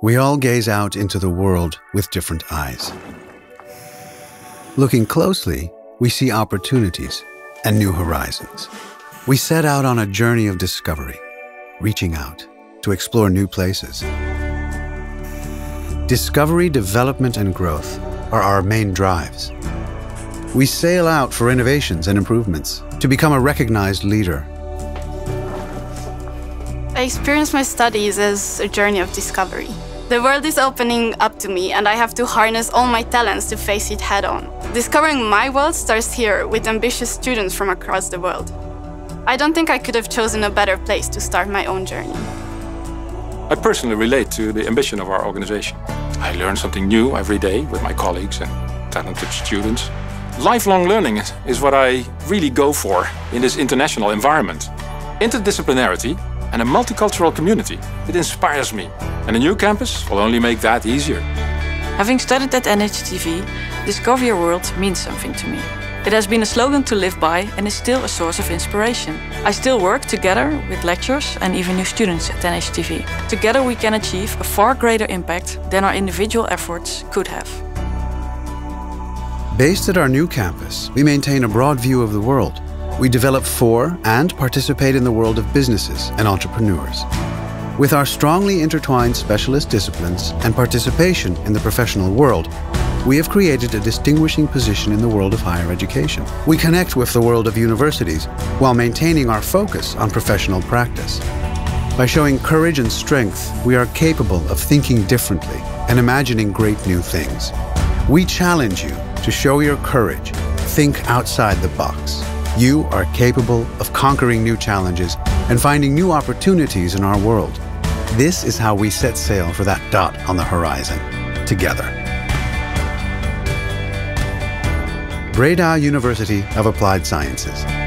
We all gaze out into the world with different eyes. Looking closely, we see opportunities and new horizons. We set out on a journey of discovery, reaching out to explore new places. Discovery, development, and growth are our main drives. We sail out for innovations and improvements to become a recognized leader. I experience my studies as a journey of discovery. The world is opening up to me and I have to harness all my talents to face it head-on. Discovering my world starts here with ambitious students from across the world. I don't think I could have chosen a better place to start my own journey. I personally relate to the ambition of our organization. I learn something new every day with my colleagues and talented students. Lifelong learning is what I really go for in this international environment. Interdisciplinarity and a multicultural community, it inspires me. And a new campus will only make that easier. Having studied at NHTV, Discover Your World means something to me. It has been a slogan to live by and is still a source of inspiration. I still work together with lecturers and even new students at NHTV. Together we can achieve a far greater impact than our individual efforts could have. Based at our new campus, we maintain a broad view of the world. We develop for and participate in the world of businesses and entrepreneurs. With our strongly intertwined specialist disciplines and participation in the professional world, we have created a distinguishing position in the world of higher education. We connect with the world of universities while maintaining our focus on professional practice. By showing courage and strength, we are capable of thinking differently and imagining great new things. We challenge you to show your courage, think outside the box. You are capable of conquering new challenges and finding new opportunities in our world. This is how we set sail for that dot on the horizon, together. Breda University of Applied Sciences.